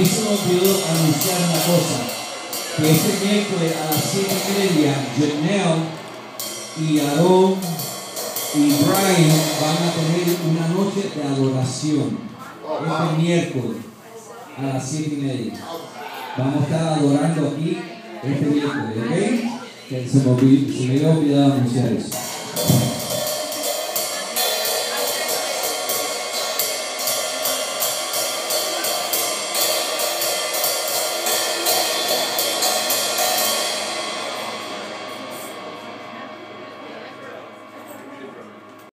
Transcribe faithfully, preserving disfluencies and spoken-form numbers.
mí se me olvidó anunciar una cosa, que este miércoles a las siete y media, Janelle y Aaron y Brian van a tener una noche de adoración. Este miércoles a las siete y media. Vamos a estar adorando aquí este miércoles, ¿ok? Que se me olvidó, se me había olvidado anunciar eso.